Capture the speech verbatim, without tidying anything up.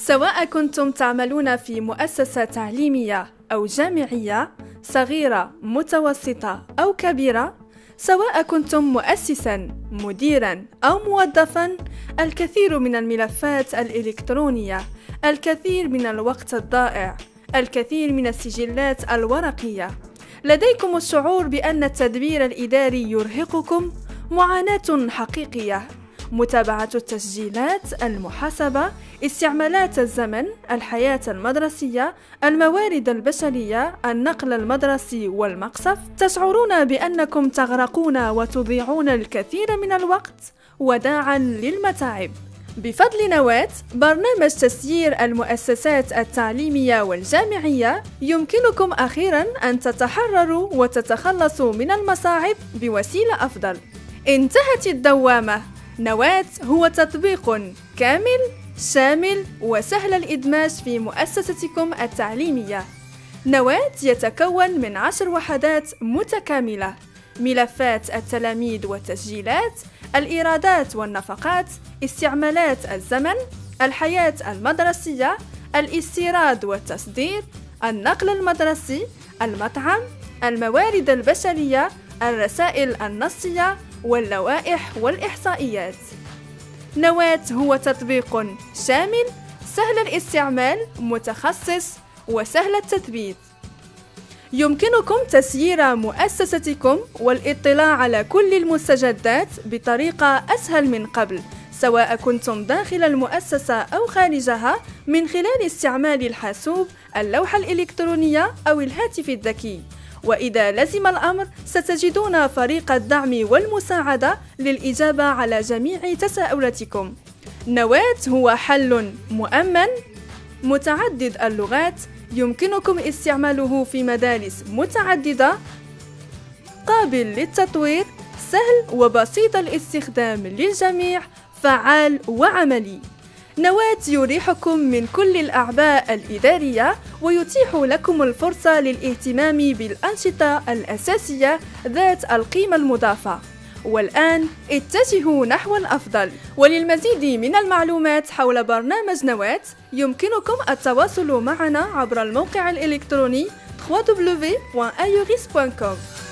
سواء كنتم تعملون في مؤسسة تعليمية أو جامعية، صغيرة، متوسطة أو كبيرة، سواء كنتم مؤسساً، مديراً أو موظفاً، الكثير من الملفات الإلكترونية، الكثير من الوقت الضائع، الكثير من السجلات الورقية. لديكم الشعور بأن التدبير الإداري يرهقكم، معاناة حقيقية. متابعة التسجيلات، المحاسبة، استعمالات الزمن، الحياة المدرسية، الموارد البشرية، النقل المدرسي والمقصف. تشعرون بأنكم تغرقون وتضيعون الكثير من الوقت وداعاً للمتاعب. بفضل نواة، برنامج تسيير المؤسسات التعليمية والجامعية، يمكنكم أخيراً أن تتحرروا وتتخلصوا من المصاعب بوسيلة أفضل. انتهت الدوامة. نواة هو تطبيق كامل، شامل وسهل الإدماج في مؤسستكم التعليمية. نواة يتكون من عشر وحدات متكاملة: ملفات التلاميذ والتسجيلات، الإيرادات والنفقات، استعمالات الزمن، الحياة المدرسية، الاستيراد والتصدير، النقل المدرسي، المطعم، الموارد البشرية، الرسائل النصية، واللوائح والإحصائيات. نواة هو تطبيق شامل، سهل الاستعمال، متخصص، وسهل التثبيت. يمكنكم تسيير مؤسستكم والاطلاع على كل المستجدات بطريقة أسهل من قبل، سواء كنتم داخل المؤسسة أو خارجها، من خلال استعمال الحاسوب، اللوحة الإلكترونية أو الهاتف الذكي. وإذا لزم الأمر، ستجدون فريق الدعم والمساعدة للإجابة على جميع تساؤلاتكم. نواة هو حل مؤمن، متعدد اللغات، يمكنكم استعماله في مدارس متعددة، قابل للتطوير، سهل وبسيط الاستخدام للجميع، فعال وعملي. نواة يريحكم من كل الأعباء الإدارية ويتيح لكم الفرصة للاهتمام بالأنشطة الأساسية ذات القيمة المضافة. والآن اتجهوا نحو الأفضل. وللمزيد من المعلومات حول برنامج نواة، يمكنكم التواصل معنا عبر الموقع الإلكتروني دبليو دبليو دبليو دوت ايوريس دوت كوم.